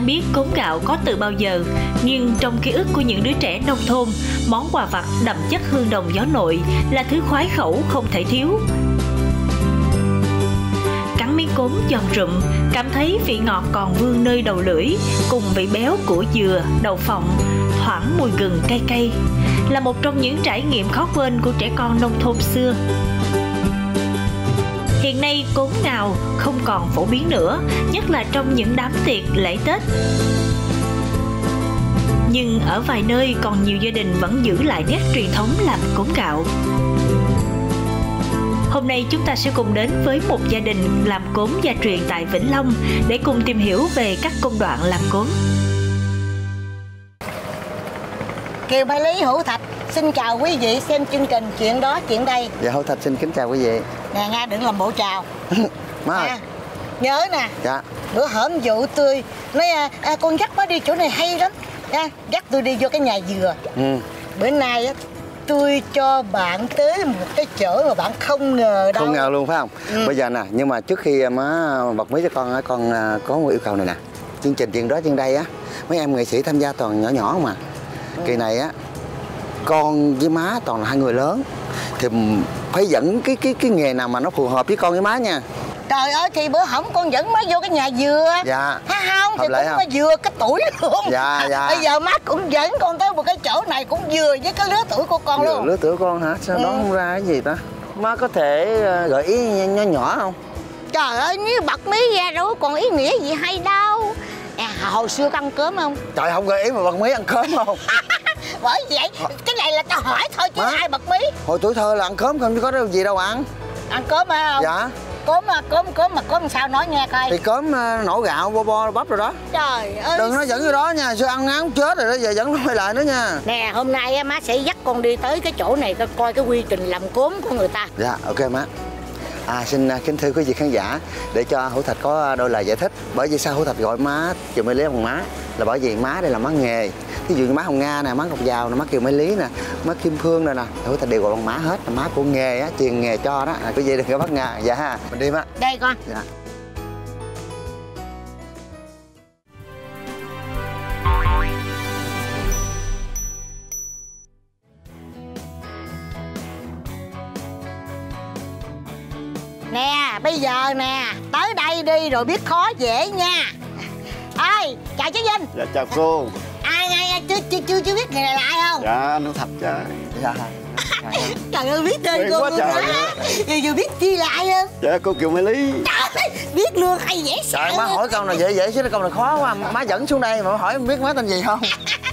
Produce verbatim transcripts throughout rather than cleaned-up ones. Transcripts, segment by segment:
chẳng biết cốm gạo có từ bao giờ, nhưng trong ký ức của những đứa trẻ nông thôn, món quà vặt đậm chất hương đồng gió nội là thứ khoái khẩu không thể thiếu. Cắn miếng cốm giòn rụm, cảm thấy vị ngọt còn vương nơi đầu lưỡi, cùng vị béo của dừa, đậu phộng, thoảng mùi gừng cay cay, là một trong những trải nghiệm khó quên của trẻ con nông thôn xưa. Hiện nay cốm ngào không còn phổ biến nữa, nhất là trong những đám tiệc lễ Tết. Nhưng ở vài nơi còn nhiều gia đình vẫn giữ lại nét truyền thống làm cốm gạo. Hôm nay chúng ta sẽ cùng đến với một gia đình làm cốm gia truyền tại Vĩnh Long để cùng tìm hiểu về các công đoạn làm cốm. Kiều Mai Lý, Hữu Thạch xin chào quý vị xem chương trình Chuyện Đó Chuyện Đây. Dạ, Hữu Thạch xin kính chào quý vị. Nè Nga, đừng làm bộ chào. Má ơi. À, nhớ nè. Dạ. Bữa hổm vụ tươi nói à, à, con dắt má đi chỗ này hay lắm nha, dắt tôi đi vô cái nhà dừa. Ừ. Bữa nay á tôi cho bạn tới một cái chỗ mà bạn không ngờ đâu. Không ngờ luôn phải không? Ừ. Bây giờ nè, nhưng mà trước khi má bật mí cho con, con có một yêu cầu này nè. Chương trình Chuyện Đó Chuyện Đây á, mấy em nghệ sĩ tham gia toàn nhỏ nhỏ mà. Ừ. Kỳ này á, con với má toàn là hai người lớn, thì phải dẫn cái cái cái nghề nào mà nó phù hợp với con với má nha. Trời ơi, thì bữa hổm con dẫn má vô cái nhà dừa. Dạ. Thấy không? Thì cũng không? có vừa cái tuổi luôn. Dạ, dạ. Bây giờ má cũng dẫn con tới một cái chỗ này cũng vừa với cái lứa tuổi của con vừa luôn. Lứa tuổi con hả? Sao ừ. Đó không ra cái gì ta? Má có thể gợi ý nhỏ nhỏ không? Trời ơi, nếu bật mí ra đâu còn ý nghĩa gì hay đâu. À, hồi xưa có ăn cơm không? Trời, không gợi ý mà bật mí ăn cơm không? Bởi vậy, cái này là tao hỏi thôi chứ má, ai bật mí. Hồi tuổi thơ là ăn cơm không chứ có đâu gì đâu ăn. Ăn cơm phải không? Dạ. Cốm mà cốm cốm mà cốm sao nói nghe coi. Thì cốm nổ gạo, bo bo bắp rồi đó. Trời ơi. Đừng nói dẫn vô đó nha, sao ăn ngán chết rồi đó, giờ dẫn nó lại nữa nha. Nè, hôm nay á má sẽ dắt con đi tới cái chỗ này coi coi cái quy trình làm cốm của người ta. Dạ, ok má. À, xin kính thưa quý vị khán giả, để cho Hữu Thạch có đôi lời giải thích. Bởi vì sao Hữu Thạch gọi má Kiều Mai Lý bằng má, là bởi vì má đây là má nghề. Ví dụ như má Hồng Nga nè, má Ngọc Giao nè, má Kiều Mai Lý nè, má Kim Phương nè nè, Hữu Thạch đều gọi bằng má hết, là má của nghề á, truyền nghề cho đó. À, quý vị đừng có bắt Nga. Dạ ha, mình đi má. Đây con. Dạ. Nè, bây giờ nè, tới đây đi rồi biết khó dễ nha. Ơi, chào chú Vinh. Dạ, chào cô. Ai ai chưa chưa chưa chưa biết người này là ai không? Dạ, nó Thạch chứ. Dạ. Trời ơi, biết tên cô luôn á. Giờ vừa biết chi là ai không? Dạ, cô Kiều Mai Lý. Trời, biết luôn hay dễ sợ. Trời, má hỏi câu này dễ dễ chứ câu này khó quá. Má dẫn xuống đây mà hỏi biết má tên gì không?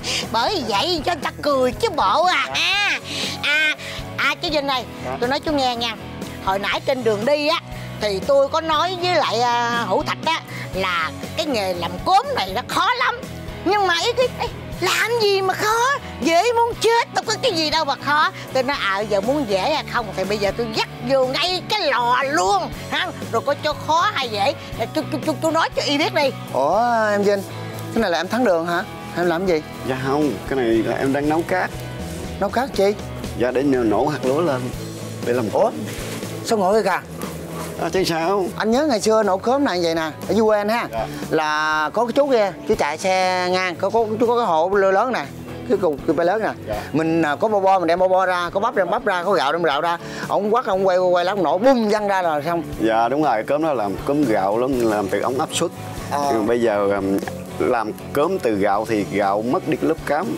Bởi vậy cho ta cười chứ bộ à. À, à, à chú Vinh ơi, dạ. Tôi nói chú nghe nha. Hồi nãy trên đường đi á thì tôi có nói với lại uh, Hữu Thạch á là cái nghề làm cốm này nó khó lắm. Nhưng mà ý cái làm gì mà khó, dễ muốn chết, đâu có cái gì đâu mà khó. Tôi nói à giờ muốn dễ hay không thì bây giờ tôi dắt vô ngay cái lò luôn ha, rồi có cho khó hay dễ tôi tôi tôi nói cho y biết đi. Ủa em Vinh, cái này là em thắng đường hả? Em làm gì? Dạ không, cái này là em đang nấu cát. Nấu cát chi? Dạ để nổ hạt lúa lên để làm cốm. Sao ngồi kìa? À, chứ sao? Anh nhớ ngày xưa nấu cốm này vậy nè, ở dưới quê anh ha. Dạ. Là có cái chú kia, chú chạy xe ngang, có có chú có cái hộ lớn nè, cái cục cái bé lớn nè. Dạ. Mình có bo bo mình đem bo bo ra, có bắp đem bắp ra, có gạo đem gạo ra. Ông quắt ông quay quay lắm nổ bung văng ra là xong. Dạ đúng rồi, cốm đó làm cốm gạo lắm, làm từ ống áp suất. À. Bây giờ làm cốm từ gạo thì gạo mất đi lớp cám.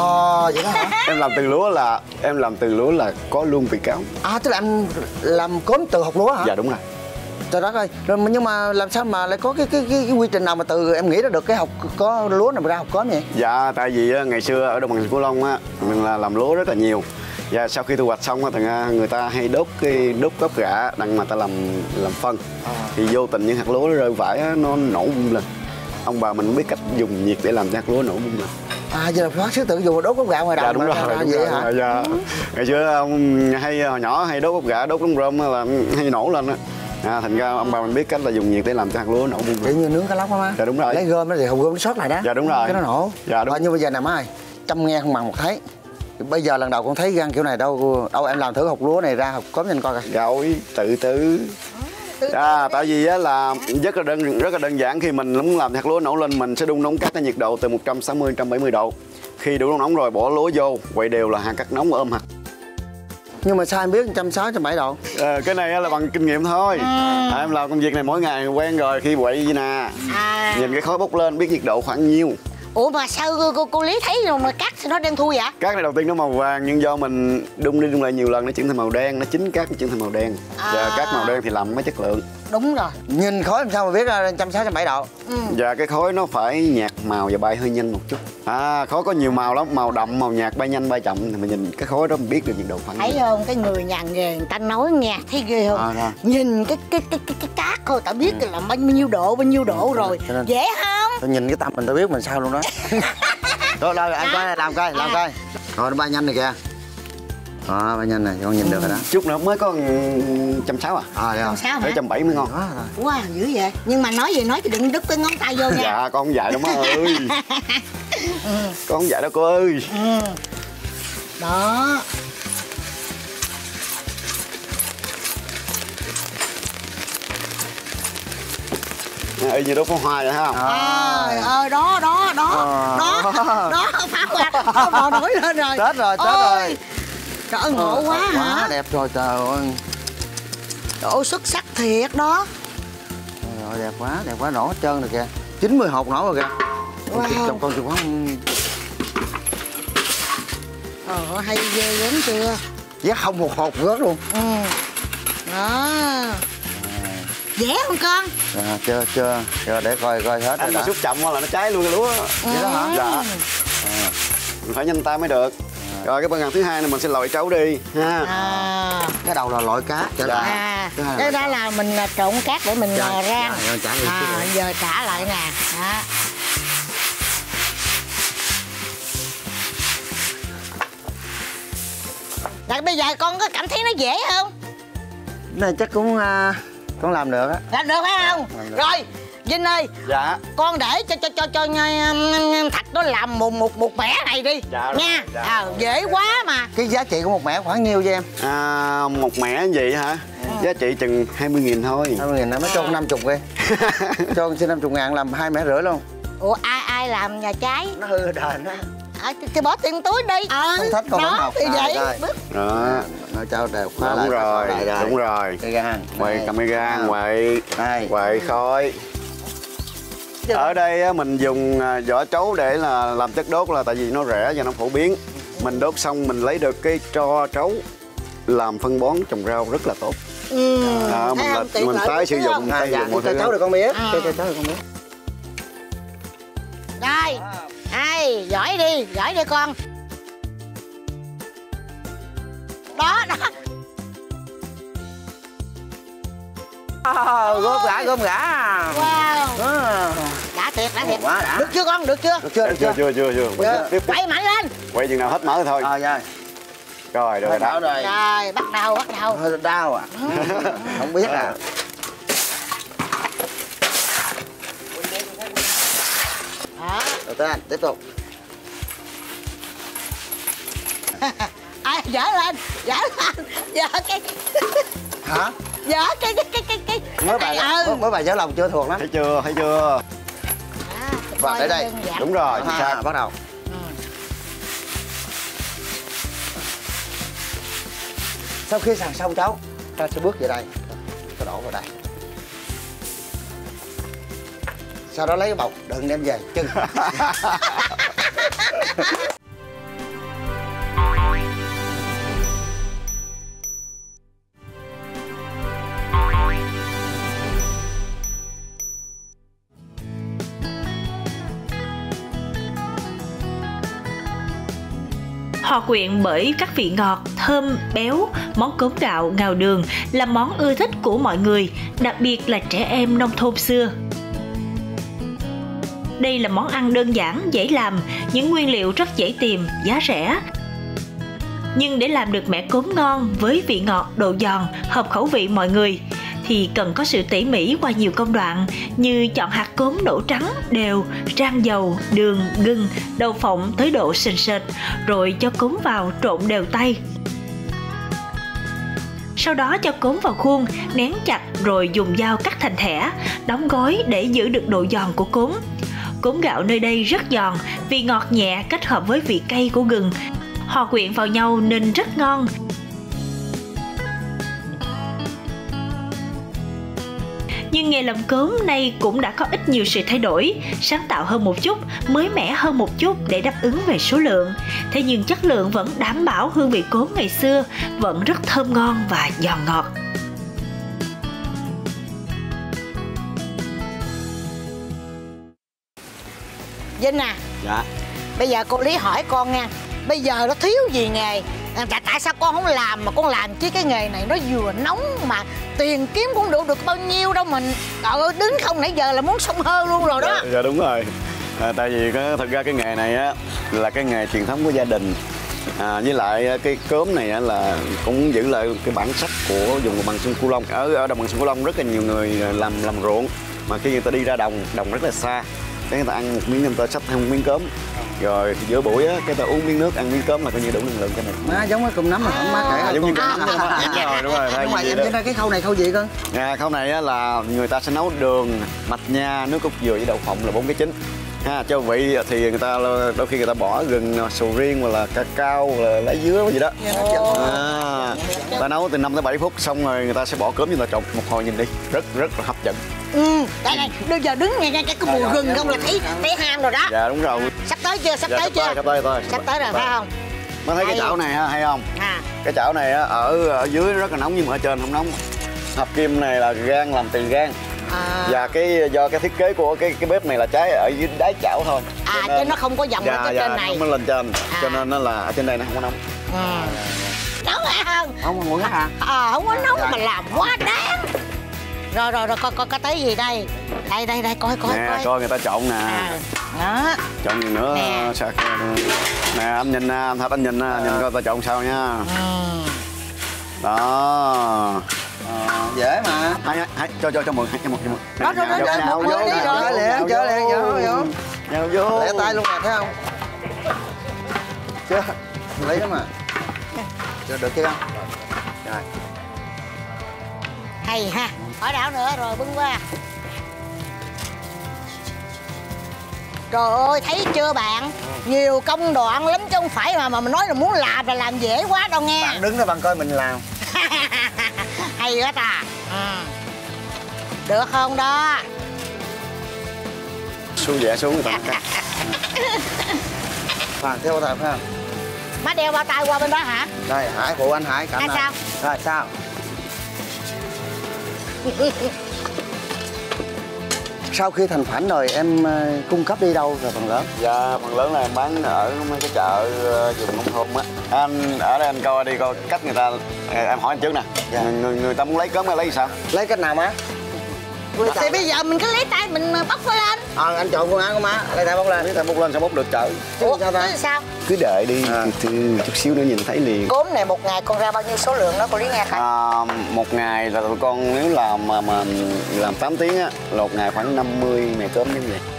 Ờ, vậy đó hả? Em làm từ lúa là em làm từ lúa là có luôn vị cám. À, tức là em làm cốm từ hột lúa hả? Dạ đúng rồi. Trời đất ơi, rồi nhưng mà làm sao mà lại có cái cái cái, cái quy trình nào mà từ em nghĩ ra được cái hột có lúa này mà ra hột cốm vậy? Dạ tại vì ngày xưa ở đồng bằng sông Cửu Long á mình là làm lúa rất là nhiều. Và sau khi thu hoạch xong á thì người ta hay đốt cái đốt gốc gạ đặng mà ta làm làm phân. À. Thì vô tình những hạt lúa nó rơi vãi á, nó nổ bung lên. Ông bà mình biết cách dùng nhiệt để làm cho hạt lúa nổ bung lên. À, giờ là bác sĩ tự dùng đốt gốc gạo ngoài đồng. Dạ đúng rồi, đúng vậy rồi, hả? dạ. Ừ. Ngày xưa ông hay hồi nhỏ hay đốt gốc gạ, đốt đống rơm là hay nổ lên á. À, thành ra ông bà mình biết cách là dùng nhiệt để làm cho hạt lúa nổ bung lên. Kiểu như nướng cá lóc á má. Dạ đúng rồi. Lấy gom nó thì hột gom nó sót lại đó. Dạ đúng rồi. Cái nó nổ. Dạ đúng. À, nhưng bây giờ nè má ơi, trăm nghe không bằng một thấy. Bây giờ lần đầu con thấy gan kiểu này đâu đâu em làm thử hột lúa này ra hột cốm cho anh coi coi. Gạo từ từ. À, tại vì á là rất là đơn rất là đơn giản. Khi mình muốn làm hạt lúa nổ lên, mình sẽ đun nóng cát ở nhiệt độ từ một trăm sáu mươi đến một trăm bảy mươi độ. Khi đủ nóng rồi bỏ lúa vô, quậy đều là hạt cát nóng và ôm hạt. Nhưng mà sao em biết một trăm sáu mươi, một trăm bảy mươi độ? À, cái này là bằng kinh nghiệm thôi. À, em làm công việc này mỗi ngày quen rồi, khi quậy vậy nè. À. Nhìn cái khói bốc lên biết nhiệt độ khoảng nhiêu. Ủa mà sao cô, cô, cô Lý thấy rồi mà cát nó đen thui vậy? Cát này đầu tiên nó màu vàng, nhưng do mình đun đi đun lại nhiều lần nó chuyển thành màu đen, nó chín cát nó chuyển thành màu đen. À. Và cát màu đen thì làm mới chất lượng. Đúng rồi. Nhìn khói làm sao mà biết ra một trăm sáu mươi, một trăm bảy mươi độ? Ừ. Và cái khói nó phải nhạt màu và bay hơi nhanh một chút. À, khói có nhiều màu lắm, màu đậm, màu nhạt, bay nhanh, bay chậm thì mình nhìn cái khói đó mình biết được nhiệt độ khoảng. Thấy không, cái người nhà nghề người ta nói nghe thấy ghê không? À, nhìn cái cái cái cái, cái cát thôi ta biết ừ. là bao nhiêu độ, bao nhiêu độ rồi. Nên... dễ không? Tôi nhìn cái tâm mình tôi biết mình sao luôn đó. Rồi đâu anh coi làm coi, làm coi. Rồi nó bay nhanh này kìa. Đó, bay nhanh này, con nhìn được rồi đó. Chút nữa mới có một trăm sáu mươi à? À, một trăm sáu mươi hả? một trăm bảy mươi ngon. Wow, dữ vậy. Nhưng mà nói gì nói thì đừng đứt cái ngón tay vô nha. Dạ, con không dạy đâu má ơi. Ừ. Con không dạy đâu cô ơi. Ừ. Đó. Y như đốt pháo hoa vậy ha. Trời ơi, đó, đó, đó, à. đó, đó, pháo hoa, pháo hoa nổi lên rồi. Chết rồi, chết rồi. Trời ơi, ngộ quá à, hả? Quá đẹp rồi, trời ơi. Trời ơi, xuất sắc thiệt đó. Trời ơi, đẹp quá, đẹp quá, nổ hết trơn rồi kìa. chín mươi hột nổ rồi kìa. Wow. Trong con chìa khóa. Ờ, hay ghê gớm chưa? Giác không một hột rớt luôn. Ừ. Đó. Dễ không con? À, chưa, chưa, chưa, để coi coi hết. Anh mà xúc chậm là nó cháy luôn cái lúa. Vậy đó hả? Dạ. À. Mình phải nhanh tay mới được. À. Rồi cái phần thứ hai này mình sẽ lội trấu đi ha. À. Cái đầu là lội cát. Dạ. À. Cái đó là mình trộn cát để mình dạ. rang. Dạ, trả à, giờ trả lại nè. Đó. Rồi bây giờ con có cảm thấy nó dễ không? Này chắc cũng uh, con làm được á. Làm được phải không? Được. Rồi Vinh ơi. Dạ. Con để cho cho cho cho Thạch nó làm một một một mẻ này đi. Dạ, nha. Dạ. À, dễ quá mà. Cái giá trị của một mẻ khoảng nhiêu cho em? À, một mẻ gì hả? Ừ. Giá trị chừng hai mươi nghìn thôi. hai mươi nghìn nó mới cho con năm mươi đi. Cho con xin năm mươi ngàn làm hai mẻ rưỡi luôn. Ủa ai ai làm nhà trái? Nó hư đền á. À, thì bỏ tiền túi đi. Ờ. Không thích con đó thì vậy. Đó. Nó cho đều khóa đúng lại. Rồi. Lại rồi. Đúng rồi. Quay camera, quay quay khói. Ở đây mình dùng vỏ trấu để là làm chất đốt là tại vì nó rẻ và nó phổ biến. Mình đốt xong mình lấy được cái tro trấu làm phân bón trồng rau rất là tốt. Ừ. À, mình là, mình tái sử dụng, mình tái sử dụng mọi thứ. Cháu được con biết. À. Cháu được con biết. Đây. Ai, giỏi đi, giỏi đi con. Đó, đó. Oh, gom gã, gom gã. Wow. À. Đã thiệt, đã thiệt. Quá đã. Được chưa con, được chưa? Được chưa, được chưa? Chưa, chưa, chưa. chưa. Tiếp, quay mạnh lên. Quay chừng nào hết mỡ thôi. Rồi, rồi. Rồi, rồi, đau rồi. Rồi, bắt đầu, bắt đầu. Hơi đau à? Không biết à. Đó. Đầu tiên, tiếp tục. Ai dở lên, dở lên, dở cái. Hả? Dở cái cái cái cái cái. Mới bài ừ. mới bài dở lòng chưa thuộc lắm. Thấy chưa, thấy chưa? À, và để đây. Đúng rồi, chính xác. Bắt đầu. Ừ. Sau khi xào xong cháu, ta sẽ bước về đây, ta đổ vào đây. Sau đó lấy cái bọc đừng đem về chân. Hòa quyện bởi các vị ngọt, thơm, béo, món cốm gạo, ngào đường là món ưa thích của mọi người, đặc biệt là trẻ em nông thôn xưa. Đây là món ăn đơn giản, dễ làm, những nguyên liệu rất dễ tìm, giá rẻ. Nhưng để làm được mẻ cốm ngon với vị ngọt, độ giòn, hợp khẩu vị mọi người, thì cần có sự tỉ mỉ qua nhiều công đoạn như chọn hạt cốm nổ trắng, đều, rang dầu, đường, gừng, đậu phộng tới độ sền sệt, rồi cho cốm vào trộn đều tay. Sau đó cho cốm vào khuôn, nén chặt rồi dùng dao cắt thành thẻ, đóng gói để giữ được độ giòn của cốm. Cốm gạo nơi đây rất giòn vì ngọt nhẹ kết hợp với vị cay của gừng, hòa quyện vào nhau nên rất ngon. Nhưng nghề làm cốm nay cũng đã có ít nhiều sự thay đổi, sáng tạo hơn một chút, mới mẻ hơn một chút để đáp ứng về số lượng. Thế nhưng chất lượng vẫn đảm bảo hương vị cốm ngày xưa, vẫn rất thơm ngon và giòn ngọt. Vinh à. Dạ. Bây giờ cô Lý hỏi con nha, bây giờ nó thiếu gì nghề? Tại, tại sao con không làm mà con làm chứ cái nghề này nó vừa nóng mà tiền kiếm cũng đủ được bao nhiêu đâu mình. Trời ơi, đứng không nãy giờ là muốn xông hơ luôn rồi đó. Dạ, dạ đúng rồi. À, tại vì cái, thật ra cái nghề này á là cái nghề truyền thống của gia đình. À, với lại cái cốm này á, là cũng giữ lại cái bản sắc của vùng đồng bằng sông Cửu Long. Ở ở đồng bằng sông Cửu Long rất là nhiều người làm làm ruộng, mà khi người ta đi ra đồng, đồng rất là xa, cái người ta ăn một miếng, người ta xách theo một miếng cốm, rồi giữa buổi á cái ta uống miếng nước, ăn miếng cốm là coi như đủ năng lượng cho mình. Má giống cái cơm nấm mà không má kể. À, giống như cơm nấm. Đúng rồi, đúng rồi. Nhưng mà em trên đây cái khâu này khâu gì con? À, khâu này á là người ta sẽ nấu đường, mạch nha, nước cốt dừa với đậu phộng là bốn cái chính. Ha, cho vị thì người ta đôi khi người ta bỏ gừng, sầu riêng hoặc là cacao hoặc là lá dứa gì đó. À, ta nấu từ năm tới bảy phút xong rồi người ta sẽ bỏ cốm, người ta trộn một hồi, nhìn đi rất rất là hấp dẫn. Ừ, đây này, bây giờ đứng nghe nghe cái mùi gừng không là thấy thấy ham rồi đó. Dạ đúng rồi. Sắp tới chưa? Sắp dạ, tới chưa? Sắp tới thôi. Sắp tới rồi phải không? Mới thấy cái chảo này ha, hay không? À. Cái chảo này á, ở ở dưới rất là nóng nhưng mà ở trên không nóng. Hợp kim này là gan, làm từ gan. À. Và cái do cái thiết kế của cái cái bếp này là cháy ở dưới đáy chảo thôi. À, chứ nó không có dòng dạ, lên trên dạ, này. Nó mới lên trên, à. Cho nên nó là ở trên đây nó không có nóng. Ừ. Nóng hả không? Không muốn hả? Ờ, à, không có nóng dạ. Mà làm quá đáng. Rồi rồi rồi coi coi cái tới gì đây? Đây đây đây coi coi nè, coi. coi người ta trộn nè. À. Đó. Trộn gì nữa nè. Sao nè, anh nhìn anh Thật anh nhìn à. Nhìn coi ta trộn sao nha. Ừ. Đó. À, dễ mà. Hai hai cho cho cho mượn hai cho một cho mượn. Đó rồi rồi rồi một người đi rồi. Chơi liền, chơi liền, vô vô. Nhào vô. Lẹ tay luôn nè, thấy không? Chưa. Lấy đó mà. Chưa được kia không? Rồi. Hay ha. Hỏi đảo nữa rồi bưng qua. Trời ơi, thấy chưa bạn? Nhiều công đoạn lắm chứ không phải mà mà mình nói là muốn làm là làm dễ quá đâu nghe. Bạn đứng đó bạn coi mình làm. Hay quá ta. Ừ. Được không đó? Xuống dẻ xuống người ta cắt. À, theo bao tay phải không? Má đeo bao tay qua bên đó hả? Đây, Hải phụ anh Hải cầm. À, sao? Rồi sao? Sau khi thành phẩm rồi em uh, cung cấp đi đâu rồi phần lớn? Dạ, phần lớn là em bán ở mấy cái chợ uh, vùng nông thôn á. Anh ở đây anh coi đi coi cách người ta. Em hỏi anh trước nè. Dạ. Người, người người ta muốn lấy cốm hay lấy sao? Lấy cách nào má? Thì bây giờ mình cứ lấy tay mình bóc nó lên. Ờ, à, anh chọn phương án của má, lấy tay bóc lên. Lấy tay bóc lên sao bóc được chợ? Ủa, sao ta? Sao? Cứ đợi đi, à. từ, từ chút xíu nữa nhìn thấy liền. Cốm này một ngày con ra bao nhiêu số lượng đó cô Lý nghe coi? À, một ngày là tụi con nếu làm mà, mà làm tám tiếng á, là một ngày khoảng năm mươi mẻ cốm như vậy.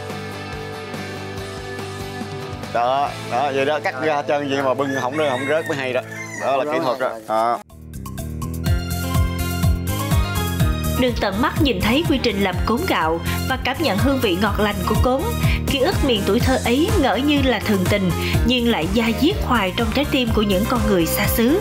Đó, đó, vậy đó, cắt ra chân gì mà bưng không rớt, không rớt mới hay đó. Đó là kỹ thuật đó. Đó. Được tận mắt nhìn thấy quy trình làm cốm gạo và cảm nhận hương vị ngọt lành của cốm, ký ức miền tuổi thơ ấy ngỡ như là thường tình, nhưng lại da diết hoài trong trái tim của những con người xa xứ.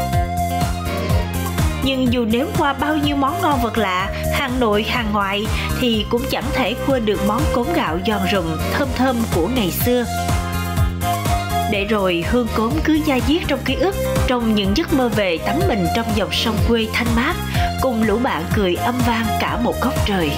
Nhưng dù nếm qua bao nhiêu món ngon vật lạ, hàng nội hàng ngoại, thì cũng chẳng thể quên được món cốm gạo giòn rụm, thơm thơm của ngày xưa. Để rồi hương cốm cứ da diết trong ký ức, trong những giấc mơ về tắm mình trong dòng sông quê thanh mát, cùng lũ bạn cười âm vang cả một góc trời.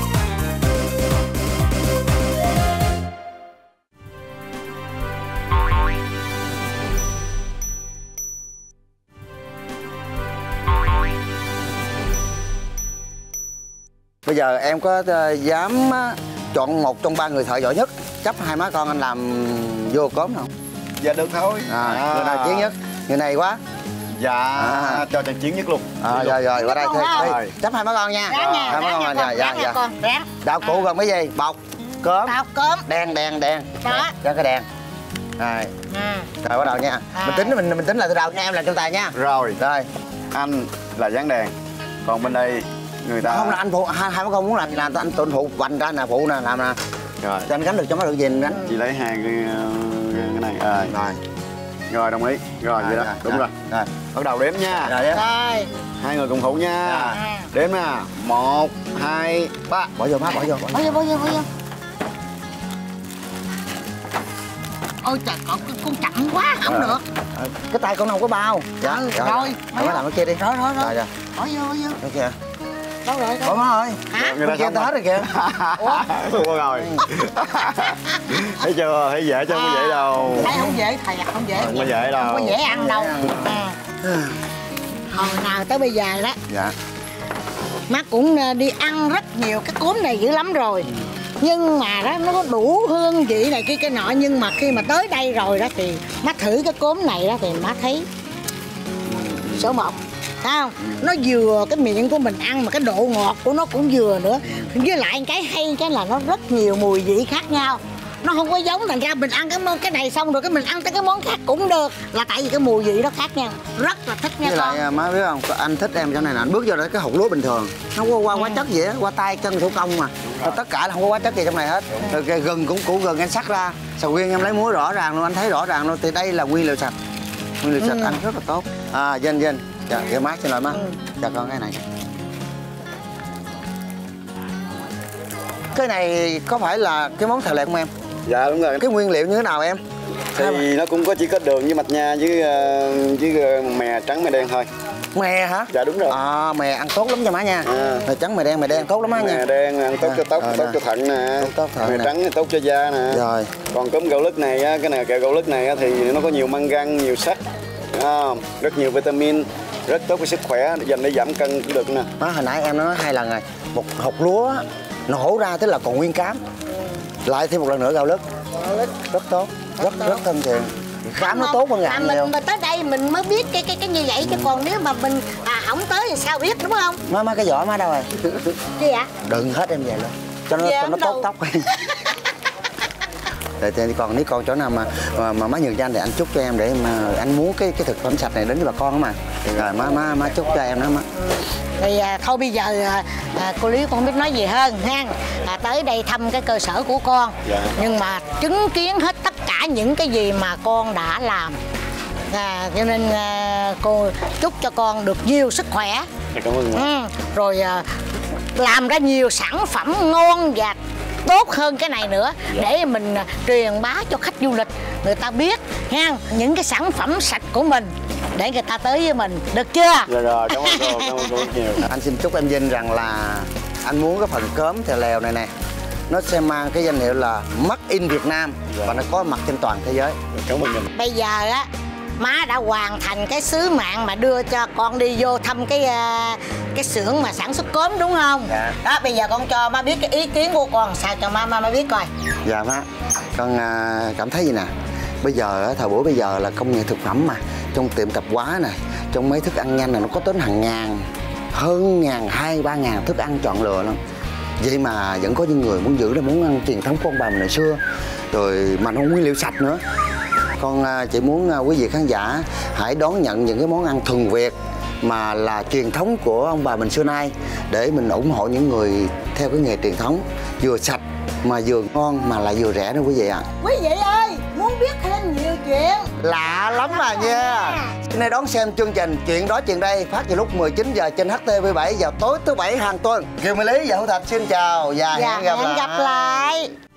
Bây giờ em có uh, dám uh, chọn một trong ba người thợ giỏi nhất, chấp hai má con anh làm vô cốm không? Dạ được thôi. À, à. Người nào chiến nhất? Người này quá. Dạ, à. Cho trận chiến nhất luôn. À, rồi rồi, qua đây thôi. Chấp hai má con nha. Ráng nha, hai má con nha, dạ, dạ. con, ráng. Đạo cụ gồm cái gì? Bọc, cốm. Bọc, cốm. Đen, đen, đen. Đó. Cho cái đèn. Rồi. Ừ. Rồi bắt đầu nha. À. Mình tính mình mình tính là từ đầu nha, em làm trong tay nha. Rồi. Rồi. anh là dán đèn, còn bên đây người ta Không là anh phụ, hai hai bác con muốn làm gì làm, anh tụi anh phụ vành ra nè, phụ nè, làm nè. Rồi Cho anh gánh được cho nó được gì anh gánh. chị lấy hai cái, cái này à. Rồi. Rồi đồng ý. Rồi vậy đó, rồi, đúng rồi. rồi. Rồi. Bắt đầu đếm nha. Rồi đấy. Rồi. Hai người cùng phụ nha. Dạ. Đếm nè. Một, hai, ba. Bỏ vô má, bỏ vô. Bỏ Bỏ vô, bỏ vô, bỏ vô. Ôi trời, con, con chậm quá, không Rồi. được. Ờ, cái tay con không có bao. Dạ. Ừ, Rồi. rồi. Rồi má làm cái kia đi. Rồi, rồi, rồi. Rồi rồi. Bỏ vô, bỏ vô. Cái kia. Đâu rồi, Bỏ đâu? má ơi. Hả? Người ta Kia xong ta hết rồi kìa. Ủa? Không có rồi. Thấy chưa? Thấy dễ chứ không có dễ đâu. Thấy không dễ, thầy à, không dễ. Không có dễ đâu. Không có dễ ăn đâu. À. Hồi nào tới bây giờ đó, Dạ. má cũng đi ăn rất nhiều cái cốm này dữ lắm rồi. Nhưng mà đó nó có đủ hương vị này kia cái nọ. Nhưng mà khi mà tới đây rồi đó thì má thử cái cốm này đó thì má thấy số một. Thấy không? Nó vừa cái miệng của mình ăn mà cái độ ngọt của nó cũng vừa nữa. Với lại cái hay cái là nó rất nhiều mùi vị khác nhau. Nó không có giống, thành ra mình ăn cái món cái này xong rồi cái mình ăn tới cái món khác cũng được. Là tại vì cái mùi vị nó khác nhau. Rất là thích nha Với con. lại má biết không, anh thích em chỗ này nè, anh bước vô đó cái hột lúa bình thường, không có qua hóa chất gì á, qua tay chân thủ công mà. Rồi tất cả là không có hóa chất gì trong này hết. Rồi cái gừng cũng củ gừng anh sắc ra, sầu riêng em lấy muối rõ ràng luôn, anh thấy rõ ràng luôn. Thì đây là nguyên liệu sạch, nguyên liệu sạch Ừ. ăn rất là tốt. À, Vinh Vinh, dạ, dạ má xin lỗi má, Ừ. dạ con cái này. Cái này có phải là cái món thợ lệ của em? Dạ đúng rồi. Cái nguyên liệu như thế nào em? Thì nó cũng có chỉ có đường với mạch nha với uh, với uh, mè trắng mè đen thôi. Mè hả? Dạ đúng rồi. À, mè ăn tốt lắm cho má nha. À. Mè trắng mè đen, mè đen tốt lắm má nha. Mè đen ăn tốt À, cho tóc, rồi tốt nè. cho thận nè. Tốt, tốt thận Mè nè. trắng thì tốt cho da nè. Rồi. Còn cốm gạo lứt này á, cái này kẹo gạo lứt này á, thì nó có nhiều mangan, nhiều sắt, à, rất nhiều vitamin, rất tốt cho sức khỏe, dành để giảm cân cũng được nè. Má hồi nãy em nói hai lần rồi, một hột lúa nó hổ ra tức là còn nguyên cám, lại thêm một lần nữa gạo lứt, rất tốt, rất rất thân thiện. Khám nó tốt hơn mà gạo mình nhiều. mà tới đây mình mới biết cái cái cái như vậy chứ còn nếu mà mình à không tới thì sao biết, đúng không? Má má cái vỏ má đâu rồi? Gì ạ? Đừng hết em về luôn, cho nó Dạ, cho nó đâu. tốt tóc. Để, thì còn nếu còn chỗ nào mà mà, mà má nhường cho anh thì anh chúc cho em để mà anh muốn cái cái thực phẩm sạch này đến với bà con đó mà. Thì rồi má má má chúc cho em đó má. Thì à, thôi bây giờ à, à, cô Lý con không biết nói gì hơn ha. À, tới đây thăm cái cơ sở của con. Dạ. Nhưng mà chứng kiến hết tất cả những cái gì mà con đã làm. À, cho nên à, cô chúc cho con được nhiều sức khỏe. Cảm ơn. Ừ, rồi à, làm ra nhiều sản phẩm ngon và tốt hơn cái này nữa để mình à, truyền bá cho khách du lịch người ta biết ha những cái sản phẩm sạch của mình để người ta tới với mình, được chưa? Dạ rồi, cảm ơn cô, cảm ơn cô rất nhiều. Anh xin chúc em Vinh rằng là anh muốn cái phần cốm thèo lèo này nè nó sẽ mang cái danh hiệu là Made in Việt Nam và nó có mặt trên toàn thế giới. Cảm ơn mình. Bây giờ á má đã hoàn thành cái sứ mạng mà đưa cho con đi vô thăm cái à, cái xưởng mà sản xuất cốm, đúng không? Dạ. Đó, bây giờ con cho má biết cái ý kiến của con sao cho má má má biết coi. Dạ má, con à, cảm thấy gì nè. Bây giờ á, thời buổi bây giờ là công nghệ thực phẩm mà, trong tiệm tạp hóa này, trong mấy thức ăn nhanh này nó có đến hàng ngàn, hơn ngàn, hai ba ngàn thức ăn chọn lựa lắm. Vậy mà vẫn có những người muốn giữ lại món ăn truyền thống của ông bà mình hồi xưa, rồi mà nó nguyên liệu sạch nữa. Con à, chỉ muốn à, quý vị khán giả hãy đón nhận những cái món ăn thuần Việt mà là truyền thống của ông bà mình xưa nay, để mình ủng hộ những người theo cái nghề truyền thống, vừa sạch mà vừa ngon mà lại vừa rẻ đó quý vị ạ. Quý vị ơi, muốn biết thêm nhiều chuyện Lạ lắm mà nha. Hôm nay đón xem chương trình Chuyện Đó Chuyện Đây phát vào lúc mười chín giờ trên H T V bảy vào tối thứ bảy hàng tuần. Kiều Mỹ Lý và Hữu Thạch xin chào và và hẹn gặp hẹn lại. gặp lại.